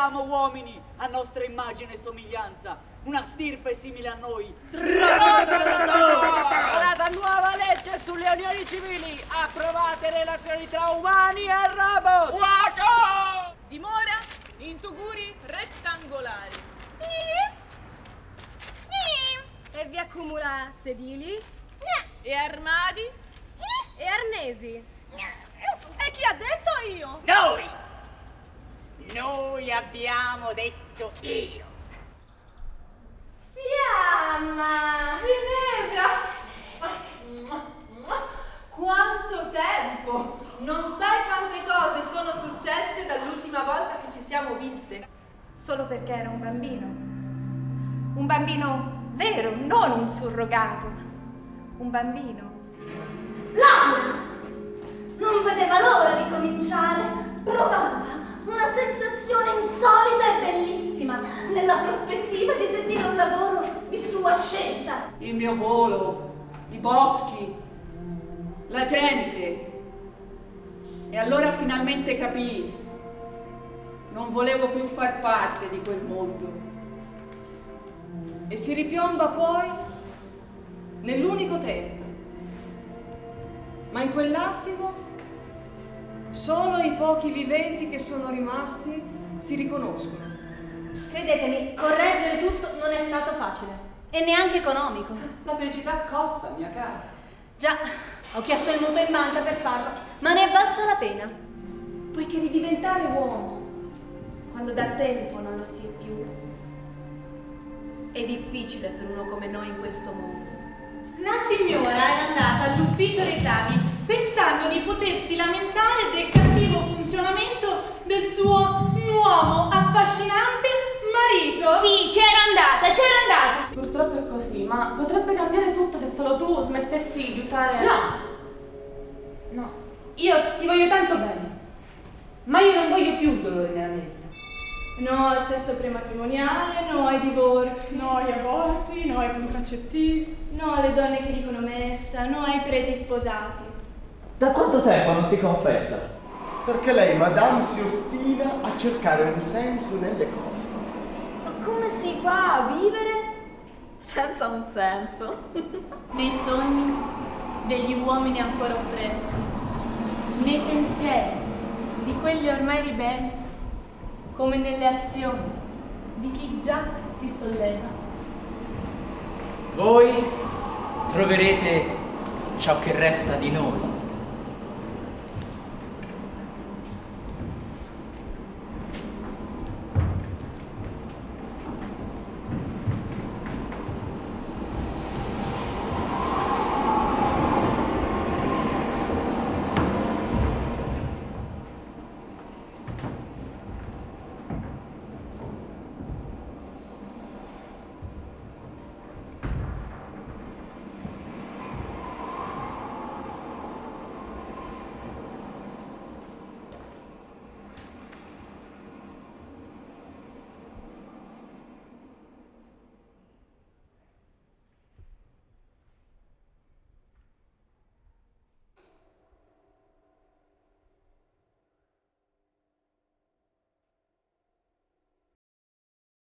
Siamo uomini, a nostra immagine e somiglianza, una stirpe simile a noi. La nuova legge sulle unioni civili, approvate relazioni tra umani e robot. Dimora in tuguri rettangolari. E vi accumula sedili E armadi? e arnesi. E chi ha detto io? Noi abbiamo detto io. Fiamma! Ginevra! Quanto tempo! Non sai quante cose sono successe dall'ultima volta che ci siamo viste. Solo perché era un bambino. Un bambino vero, non un surrogato. Un bambino. Laura non vedeva l'ora di cominciare, provava una sensazione insolita e bellissima nella prospettiva di eseguire un lavoro di sua scelta. Il mio volo, i boschi, la gente. E allora finalmente capii. Non volevo più far parte di quel mondo. E si ripiomba poi nell'unico tempo. Ma in quell'attimo solo i pochi viventi che sono rimasti si riconoscono. Credetemi, correggere tutto non è stato facile. E neanche economico. La felicità costa, mia cara. Già, ho chiesto il mutuo in banca per farlo, ma ne è valsa la pena. Poiché ridiventare uomo, quando da tempo non lo si è più, è difficile per uno come noi in questo mondo. La signora era andata all'ufficio reclami pensando di potersi lamentare del cattivo funzionamento del suo nuovo affascinante marito. Sì, c'era andata. Purtroppo è così, ma potrebbe cambiare tutto se solo tu smettessi di usare... No, io ti voglio tanto bene, ma io non voglio più dolore nella mente. No al sesso prematrimoniale, no ai divorzi. No agli aborti, no ai contraccettivi. No alle donne che dicono messa, no ai preti sposati. Da quanto tempo non si confessa? Perché lei, madame, si ostina a cercare un senso nelle cose. Ma come si fa a vivere Senza un senso. Nei sogni degli uomini ancora oppressi, nei pensieri di quelli ormai ribelli, come nelle azioni di chi già si solleva. Voi troverete ciò che resta di noi.